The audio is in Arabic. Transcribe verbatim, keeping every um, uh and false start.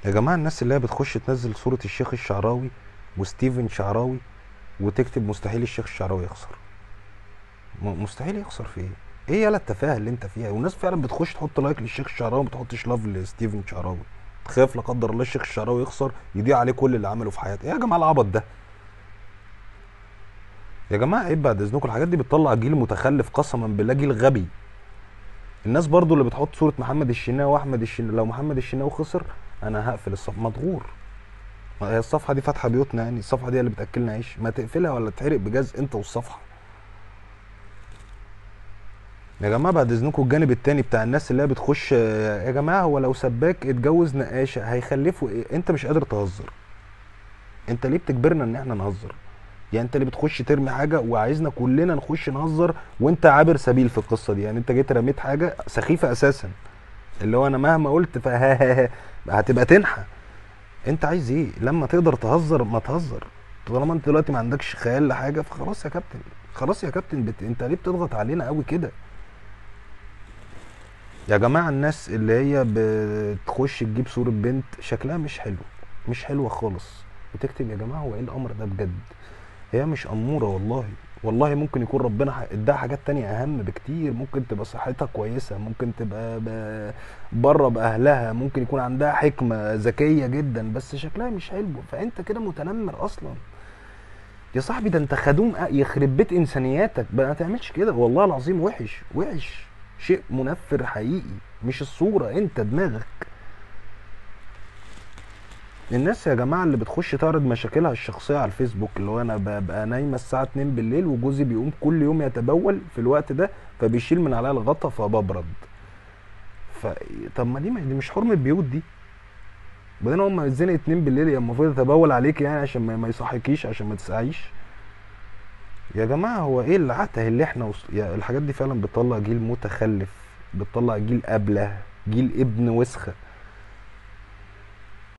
يا جماعه الناس اللي هي بتخش تنزل صوره الشيخ الشعراوي وستيفن شعراوي وتكتب مستحيل الشيخ الشعراوي يخسر. م- مستحيل يخسر في ايه؟ ايه يالا التفاهه اللي انت فيها؟ والناس فعلا بتخش تحط لايك للشيخ الشعراوي وما تحطش لاف لستيفن شعراوي، تخاف لا قدر الله الشيخ الشعراوي يخسر يضيع عليه كل اللي عمله في حياته. ايه يا جماعه العبط ده؟ يا جماعه عيب بعد اذنكم، الحاجات دي بتطلع جيل متخلف، قسما بالله جيل غبي. الناس برضو اللي بتحط صوره محمد الشناوي واحمد الشناوي، لو محمد الشناوي خسر انا هقفل الصفحه، مضغور. هي الصفحه دي فاتحه بيوتنا يعني؟ الصفحه دي اللي بتاكلنا عيش؟ ما تقفلها ولا تحرق بجاز انت والصفحه. يا جماعه بعد اذنكم الجانب التاني بتاع الناس اللي هي بتخش، يا جماعه هو لو سباك اتجوز نقاشه هيخلفوا ايه؟ انت مش قادر تهزر، انت ليه بتجبرنا ان احنا نهزر؟ يعني انت اللي بتخش ترمي حاجه وعايزنا كلنا نخش نهزر، وانت عابر سبيل في القصه دي. يعني انت جيت رميت حاجه سخيفه اساسا، اللي هو انا مهما قلت فها هتبقى تنحى. انت عايز ايه؟ لما تقدر تهزر ما تهزر. طالما انت دلوقتي ما عندكش خيال لحاجه فخلاص يا كابتن، خلاص يا كابتن بت... انت ليه بتضغط علينا قوي كده؟ يا جماعه الناس اللي هي بتخش تجيب صوره بنت شكلها مش حلو، مش حلوه خالص، وتكتب يا جماعه هو ايه الامر ده بجد؟ هي مش اموره والله، والله ممكن يكون ربنا ح- اداها حاجات تانية اهم بكتير، ممكن تبقى صحتها كويسة، ممكن تبقى ب- بره باهلها، ممكن يكون عندها حكمة ذكية جدا، بس شكلها مش حلو فانت كده متنمر اصلا. يا صاحبي ده انت خدوم، أ- يخرب بيت انسانياتك بقى، ما تعملش كده والله العظيم، وحش وحش، شيء منفر حقيقي، مش الصورة، انت دماغك. الناس يا جماعة اللي بتخش تعرض مشاكلها الشخصية على الفيسبوك، اللي هو انا ببقى نايمة الساعة اتنين بالليل وجوزي بيقوم كل يوم يتبول في الوقت ده فبيشيل من عليا الغطا فببرد. ف طب ما دي مش دي مش حرمة بيوت دي؟ بعدين هم الزنق اتنين بالليل يا المفروض يتبول عليك يعني عشان ما ما يصحيكيش عشان ما تسقعيش. يا جماعة هو ايه العته اللي احنا وص... يا الحاجات دي فعلا بتطلع جيل متخلف، بتطلع جيل ابله، جيل ابن وسخة.